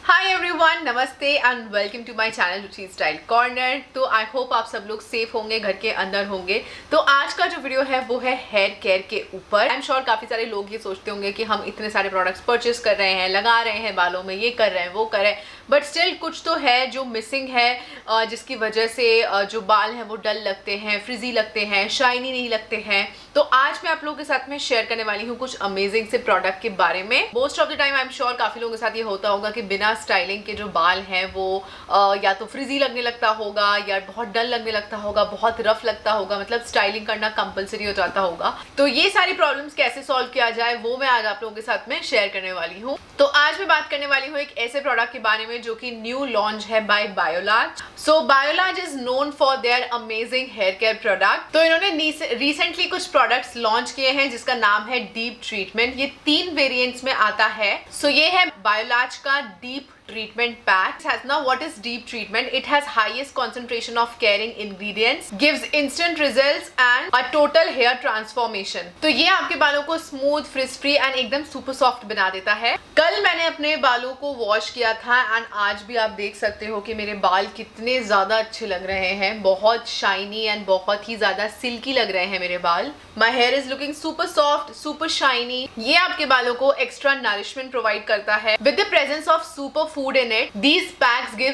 हाय everyone, नमस्ते and welcome to my channel Ruchi style corner. तो I hope आप सब लोग सेफ होंगे, घर के अंदर होंगे। तो आज का जो वीडियो है वो है हेयर केयर के ऊपर। आई एम श्योर काफ़ी सारे लोग ये सोचते होंगे कि हम इतने सारे प्रोडक्ट्स परचेस कर रहे हैं, लगा रहे हैं बालों में, ये कर रहे हैं, वो कर रहे हैं, बट स्टिल कुछ तो है जो मिसिंग है, जिसकी वजह से जो बाल हैं वो डल लगते हैं, फ्रिजी लगते हैं, शाइनी नहीं लगते हैं। तो आज मैं आप लोगों के साथ में शेयर करने वाली हूँ कुछ अमेजिंग से प्रोडक्ट के बारे में। Most of the time I am sure काफ़ी लोगों के साथ ये होता होगा कि बिना स्टाइलिंग के जो बाल हैं वो या तो फ्रिजी लगने लगता होगा या बहुत डल लगने लगता होगा, बहुत रफ लगता होगा, मतलब स्टाइलिंग करना कंपलसरी हो जाता होगा। तो ये सारी प्रॉब्लम्स कैसे सॉल्व किया जाए वो मैं आज आप लोगों के साथ में शेयर करने वाली हूँ। तो आज मैं बात करने वाली हूँ एक ऐसे प्रोडक्ट के बारे में जो कि न्यू लॉन्च है by Biolage. So Biolage is known for their amazing hair care product. तो इन्होंने रिसेंटली कुछ प्रोडक्ट्स लॉन्च किए हैं जिसका नाम है डीप ट्रीटमेंट। ये 3 वेरिएंट्स में आता है। सो ये है बायोलाज का deep treatment pack. It has now what is deep treatment? It has highest concentration of caring ingredients, gives instant results and a total hair transformation. तो ये आपके बालों को स्मूथ, फ्रिज फ्री एंड एकदम सुपर सॉफ्ट बना देता है। कल मैंने अपने बालों को वॉश किया था एंड आज भी आप देख सकते हो कि मेरे बाल कितने ज्यादा अच्छे लग रहे हैं, बहुत शाइनी एंड बहुत ही ज्यादा सिल्की लग रहे हैं मेरे बाल। My hair is looking super soft, super shiny. ये आपके बालों को एक्स्ट्रा नरिशमेंट प्रोवाइड करता है with the presence of super food in it. These packs gives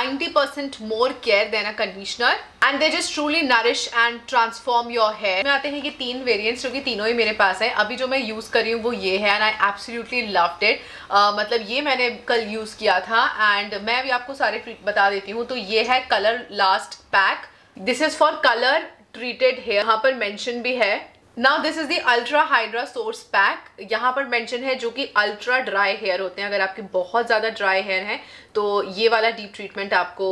90% more care than a conditioner and they just truly nourish and transform your hair. में आते हैं ये 3 वेरिएंट्स जो कि तीनों ही मेरे पास है। अभी जो मैं यूज कर रही हूँ वो ये है and I absolutely loved it. मतलब ये मैंने कल यूज किया था एंड मैं भी आपको सारे बता देती हूँ। तो ये है colour last pack. This is for colour treated hair, यहाँ पर मेंशन भी है। Now this is the ultra hydra source pack. यहाँ पर मेंशन है जो कि अल्ट्रा ड्राई हेयर होते हैं। अगर आपके बहुत ज्यादा ड्राई हेयर है तो ये वाला डीप ट्रीटमेंट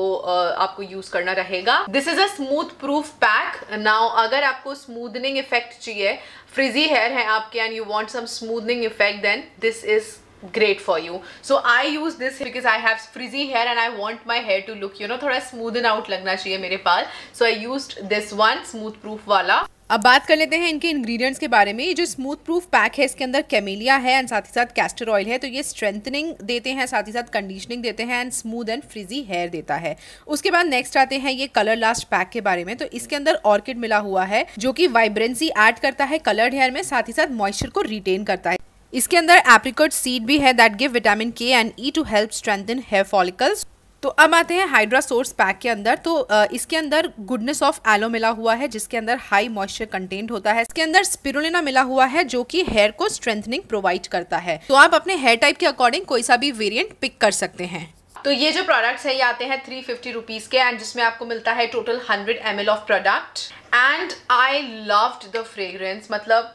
आपको यूज करना रहेगा। This is a smooth proof pack. Now अगर आपको स्मूदनिंग इफेक्ट चाहिए, फ्रिजी हेयर है आपके and you want some smoothening effect, then this is great for you. So I use this because I have frizzy hair and I want my hair to look, थोड़ा smoothen out लगना चाहिए मेरे बाल। So I used this one, smooth proof वाला। अब बात कर लेते हैं इनके इंग्रेडिएंट्स के बारे में। ये जो स्मूथ प्रूफ पैक है इसके अंदर कैमेलिया है एंड साथ ही साथ कैस्टर ऑयल है। तो ये स्ट्रेंथनिंग देते हैं, साथ ही साथ कंडीशनिंग देते हैं and smooth and frizzy hair देता है। उसके बाद नेक्स्ट आते हैं ये कलर लास्ट पैक के बारे में। तो इसके अंदर ऑर्किड मिला हुआ है जो कि वाइब्रेंसी ऐड करता है कलर्ड हेयर में, साथ ही साथ मॉइस्चर को रिटेन करता है। इसके अंदर एप्रिकॉट सीड भी है that give vitamin K and E to help strengthen hair follicles. तो अब आते हैं हाइड्रा सोर्स पैक के अंदर। तो इसके अंदर गुडनेस ऑफ एलो मिला हुआ है जिसके अंदर हाई मॉइस्चर कंटेंट होता है। इसके अंदर स्पिरुलिना मिला हुआ है जो कि हेयर को स्ट्रेंथनिंग प्रोवाइड करता है। तो आप अपने हेयर टाइप के अकॉर्डिंग कोई सा भी वेरिएंट पिक कर सकते हैं। तो ये जो प्रोडक्ट्स है ये आते हैं 350 रुपीज के एंड जिसमें आपको मिलता है total 100 ml of product. And I loved the fragrance.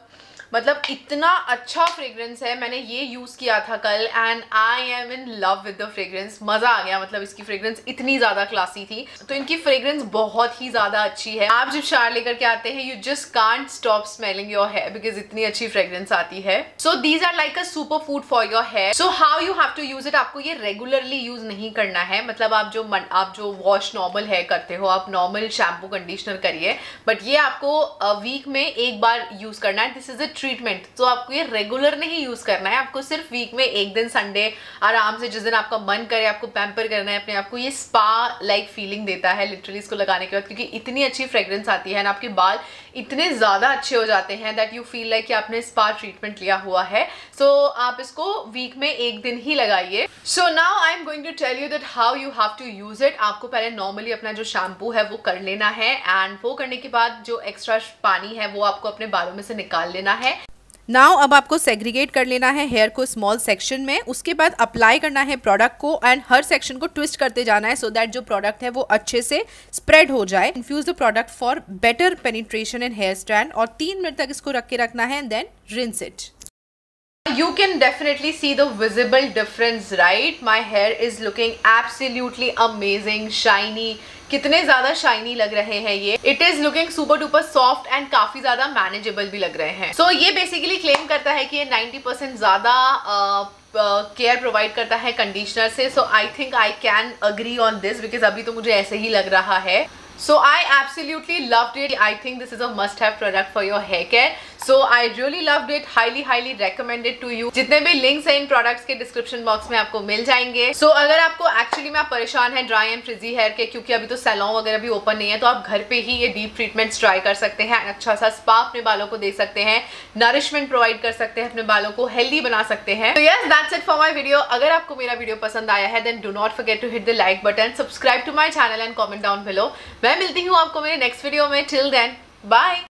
मतलब इतना अच्छा फ्रेग्रेंस है। मैंने ये यूज किया था कल and I am in love with the fragrance. मजा आ गया। मतलब इसकी फ्रेग्रेंस इतनी ज्यादा क्लासी थी। तो इनकी फ्रेग्रेंस बहुत ही ज्यादा अच्छी है। आप जब शावर लेकर के आते हैं you just can't stop smelling your hair because इतनी अच्छी फ्रेग्रेंस आती है। So these are like a super food for your hair. So how you have to use it. आपको ये रेगुलरली यूज नहीं करना है। मतलब आप जो वॉश नॉर्मल हेयर करते हो, आप नॉर्मल शैम्पू कंडीशनर करिए, बट ये आपको वीक में एक बार यूज करना है। This is a treatment. तो आपको ये रेगुलर नहीं यूज करना है। आपको सिर्फ वीक में एक दिन संडे आराम से, जिस दिन आपका मन करे, आपको पैम्पर करना है अपने आप को। ये स्पा लाइक फीलिंग देता है लिटरली इसको लगाने के बाद, क्योंकि इतनी अच्छी फ्रेग्रेंस आती है ना, आपके बाल इतने ज्यादा अच्छे हो जाते हैं दैट यू फील लाइक कि आपने स्पा ट्रीटमेंट लिया हुआ है। सो आप इसको वीक में एक दिन ही लगाइए। So now I am going to tell you that how you have to use it. आपको पहले नॉर्मली अपना जो शैम्पू है वो कर लेना है एंड वो करने के बाद जो एक्स्ट्रा पानी है वो आपको अपने बालों में से निकाल लेना है। नाउ अब आपको सेग्रीगेट कर लेना है हेयर को स्मॉल सेक्शन में। उसके बाद अप्लाई करना है प्रोडक्ट को एंड हर सेक्शन को ट्विस्ट करते जाना है सो दैट जो प्रोडक्ट है वो अच्छे से स्प्रेड हो जाए। Infuse the product for better penetration in hair strand और 3 मिनट तक इसको रख के रखना है and then rinse it. You can definitely see the visible difference, right? My hair is looking absolutely amazing, shiny. कितने ज्यादा शाइनी लग रहे हैं ये। It is looking super duper soft and काफी ज्यादा मैनेजेबल भी लग रहे हैं। सो ये बेसिकली क्लेम करता है कि ये 90% ज्यादा केयर प्रोवाइड करता है कंडीशनर से। So I think I can agree on this because अभी तो मुझे ऐसे ही लग रहा है। So I absolutely loved it. I think this is a must-have product for your hair care. So I really loved it, highly recommended to you. जितने भी links हैं इन प्रोडक्ट्स के डिस्क्रिप्शन बॉक्स में आपको मिल जाएंगे। सो अगर आपको एक्चुअली में आप परेशान हैं ड्राई एंड फ्रिजी हेयर के, क्योंकि अभी तो सैलून वगैरह भी ओपन नहीं है, तो आप घर पे ही ये डीप ट्रीटमेंट्स ट्राई कर सकते हैं। अच्छा सा स्पा अपने बालों को दे सकते हैं, नरिशमेंट प्रोवाइड कर सकते हैं, अपने बालों को हेल्दी बना सकते हैं। तो yes, that's it for my video. अगर आपको मेरा वीडियो पसंद आया है then do not forget to hit the like button, subscribe to my channel and comment down below. मैं मिलती हूँ आपको मेरे नेक्स्ट वीडियो में। Till then, bye.